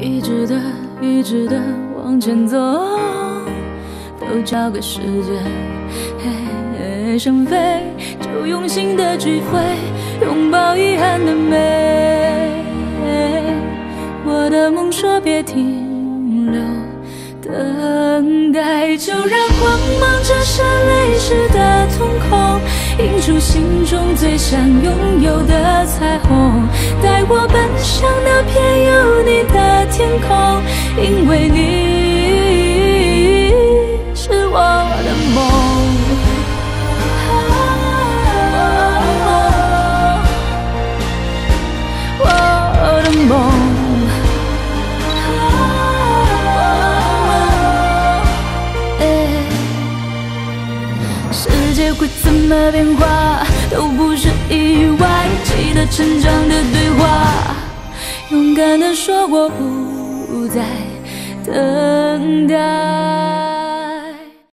一直的往前走，都找个时间，想飞就用心的去挥，拥抱遗憾的美。我的梦说别停留，等待就让光芒折射泪湿的瞳孔，映出心中最想拥有的彩虹，带我奔向那片有你的天空，因为你是我的梦。我的梦，世界会怎么变化都不是意外，记得成长的对话，勇敢地说我不再等待。